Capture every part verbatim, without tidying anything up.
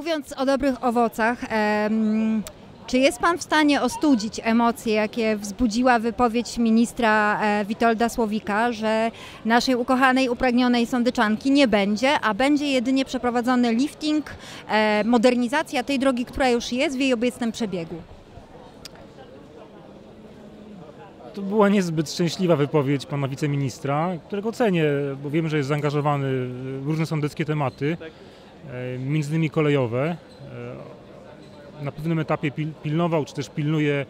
Mówiąc o dobrych owocach, em, czy jest Pan w stanie ostudzić emocje, jakie wzbudziła wypowiedź ministra e, Witolda Słowika, że naszej ukochanej, upragnionej sądeczanki nie będzie, a będzie jedynie przeprowadzony lifting, e, modernizacja tej drogi, która już jest w jej obecnym przebiegu? To była niezbyt szczęśliwa wypowiedź pana wiceministra, którego cenię, bo wiem, że jest zaangażowany w różne sądeckie tematy, między innymi kolejowe. Na pewnym etapie pilnował, czy też pilnuje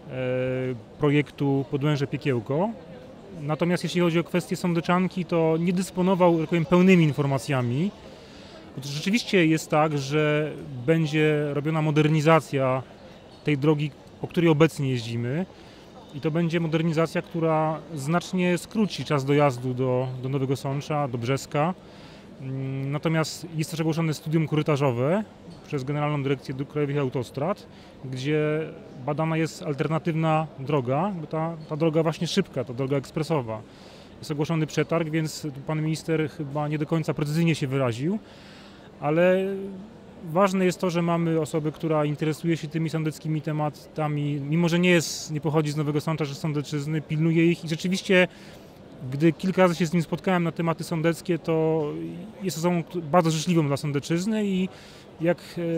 projektu Podłęże-Piekiełko. Natomiast jeśli chodzi o kwestię sądeczanki, to nie dysponował, tak powiem, pełnymi informacjami. Bo to rzeczywiście jest tak, że będzie robiona modernizacja tej drogi, po której obecnie jeździmy. I to będzie modernizacja, która znacznie skróci czas dojazdu do, do Nowego Sącza, do Brzeska. Natomiast jest też ogłoszone studium korytarzowe przez Generalną Dyrekcję Dróg Krajowych i Autostrad, gdzie badana jest alternatywna droga, bo ta, ta droga właśnie szybka, ta droga ekspresowa. Jest ogłoszony przetarg, więc pan minister chyba nie do końca precyzyjnie się wyraził, ale ważne jest to, że mamy osobę, która interesuje się tymi sądeckimi tematami, mimo że nie jest, nie pochodzi z Nowego Sącza, że z Sądeczyzny, pilnuje ich i rzeczywiście, gdy kilka razy się z nim spotkałem na tematy sądeckie, to jest osobą bardzo życzliwą dla Sądeczyzny i jak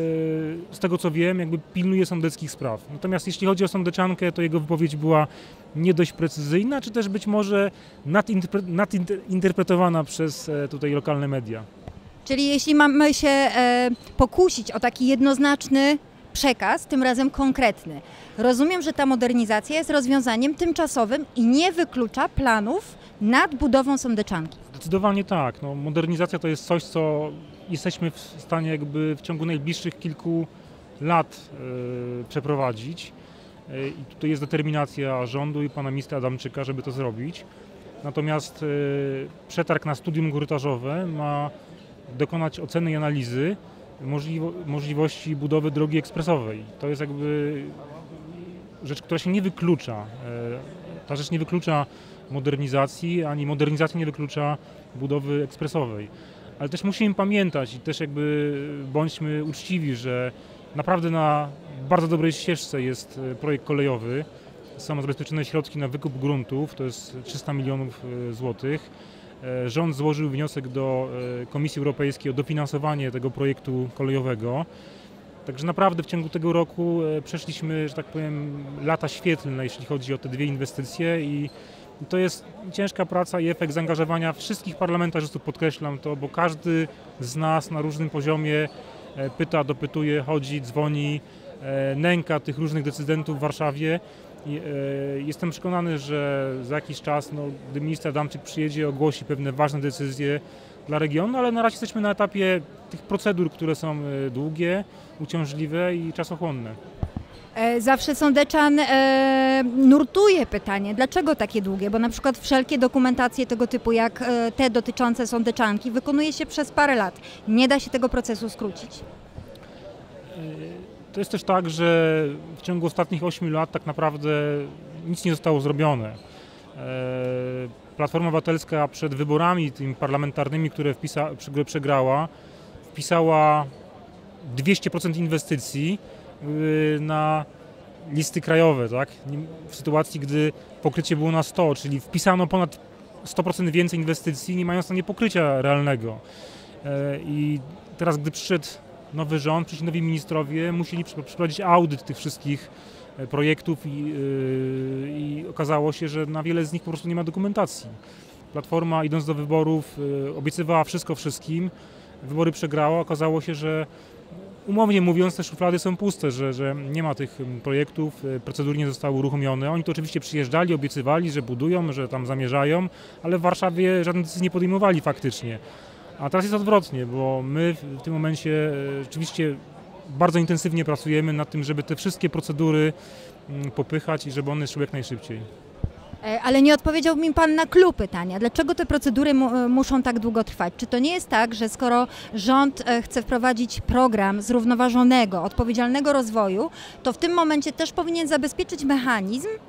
z tego co wiem, jakby pilnuje sądeckich spraw. Natomiast jeśli chodzi o sądeczankę, to jego wypowiedź była nie dość precyzyjna, czy też być może nadinterpretowana przez tutaj lokalne media. Czyli jeśli mamy się e, pokusić o taki jednoznaczny przekaz, tym razem konkretny, rozumiem, że ta modernizacja jest rozwiązaniem tymczasowym i nie wyklucza planów nad budową sądeczanki. Zdecydowanie tak. No, modernizacja to jest coś, co jesteśmy w stanie jakby w ciągu najbliższych kilku lat y, przeprowadzić. Y, I tutaj jest determinacja rządu i pana ministra Adamczyka, żeby to zrobić. Natomiast y, przetarg na studium korytarzowe ma dokonać oceny i analizy możliwo możliwości budowy drogi ekspresowej. To jest jakby rzecz, która się nie wyklucza. Ta rzecz nie wyklucza modernizacji, ani modernizacja nie wyklucza budowy ekspresowej. Ale też musimy pamiętać i też jakby bądźmy uczciwi, że naprawdę na bardzo dobrej ścieżce jest projekt kolejowy. Są zabezpieczone środki na wykup gruntów, to jest trzysta milionów złotych. Rząd złożył wniosek do Komisji Europejskiej o dofinansowanie tego projektu kolejowego. Także naprawdę w ciągu tego roku przeszliśmy, że tak powiem, lata świetlne, jeśli chodzi o te dwie inwestycje i to jest ciężka praca i efekt zaangażowania wszystkich parlamentarzystów, podkreślam to, bo każdy z nas na różnym poziomie pyta, dopytuje, chodzi, dzwoni, nęka tych różnych decydentów w Warszawie. I, e, jestem przekonany, że za jakiś czas, no, gdy minister Adamczyk przyjedzie, ogłosi pewne ważne decyzje dla regionu, ale na razie jesteśmy na etapie tych procedur, które są długie, uciążliwe i czasochłonne. E, zawsze Sądeczan e, nurtuje pytanie, dlaczego takie długie, bo na przykład wszelkie dokumentacje tego typu, jak e, te dotyczące Sądeczanki, wykonuje się przez parę lat. Nie da się tego procesu skrócić. To jest też tak, że w ciągu ostatnich ośmiu lat tak naprawdę nic nie zostało zrobione. Platforma Obywatelska przed wyborami tymi parlamentarnymi, które, wpisa, które przegrała, wpisała dwieście procent inwestycji na listy krajowe, tak? W sytuacji, gdy pokrycie było na sto, czyli wpisano ponad sto procent więcej inwestycji, nie mając na nie pokrycia realnego. I teraz, gdy przyszedł nowy rząd, przyszli nowi ministrowie, musieli przeprowadzić audyt tych wszystkich projektów i, yy, i okazało się, że na wiele z nich po prostu nie ma dokumentacji. Platforma, idąc do wyborów, yy, obiecywała wszystko wszystkim, wybory przegrała, okazało się, że umownie mówiąc te szuflady są puste, że, że nie ma tych projektów, procedury nie zostały uruchomione. Oni to oczywiście przyjeżdżali, obiecywali, że budują, że tam zamierzają, ale w Warszawie żadnych decyzji nie podejmowali faktycznie. A teraz jest odwrotnie, bo my w tym momencie rzeczywiście bardzo intensywnie pracujemy nad tym, żeby te wszystkie procedury popychać i żeby one szły jak najszybciej. Ale nie odpowiedział mi Pan na clou pytania. Dlaczego te procedury mu, muszą tak długo trwać? Czy to nie jest tak, że skoro rząd chce wprowadzić program zrównoważonego, odpowiedzialnego rozwoju, to w tym momencie też powinien zabezpieczyć mechanizm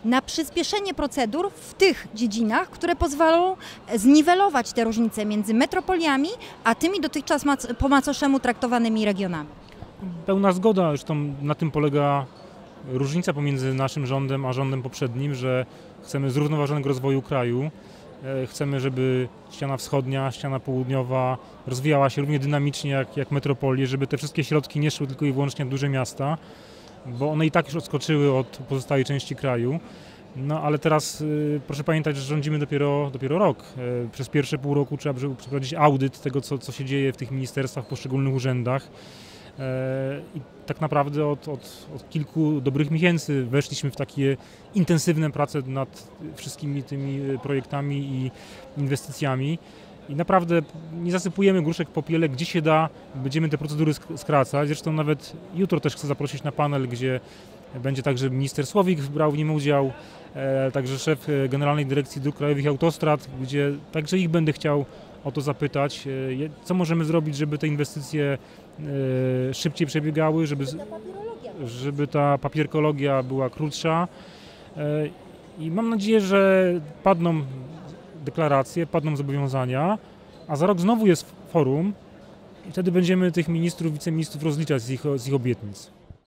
na przyspieszenie procedur w tych dziedzinach, które pozwolą zniwelować te różnice między metropoliami, a tymi dotychczas po macoszemu traktowanymi regionami. Pełna zgoda, zresztą na tym polega różnica pomiędzy naszym rządem a rządem poprzednim, że chcemy zrównoważonego rozwoju kraju. Chcemy, żeby ściana wschodnia, ściana południowa rozwijała się równie dynamicznie jak, jak metropolie, żeby te wszystkie środki nie szły tylko i wyłącznie w duże miasta, bo one i tak już odskoczyły od pozostałej części kraju. No ale teraz y, proszę pamiętać, że rządzimy dopiero, dopiero rok. Y, przez pierwsze pół roku trzeba przeprowadzić audyt tego, co, co się dzieje w tych ministerstwach, w poszczególnych urzędach. I tak naprawdę od, od, od kilku dobrych miesięcy weszliśmy w takie intensywne prace nad wszystkimi tymi projektami i inwestycjami i naprawdę nie zasypujemy gruszek w popiele, gdzie się da, będziemy te procedury skracać. Zresztą nawet jutro też chcę zaprosić na panel, gdzie będzie także minister Słowik brał w nim udział, także szef Generalnej Dyrekcji Dróg Krajowych i Autostrad, gdzie także ich będę chciał o to zapytać, co możemy zrobić, żeby te inwestycje szybciej przebiegały, żeby, żeby ta papierkologia była krótsza. I mam nadzieję, że padną deklaracje, padną zobowiązania, a za rok znowu jest forum i wtedy będziemy tych ministrów, wiceministrów rozliczać z ich, z ich obietnic.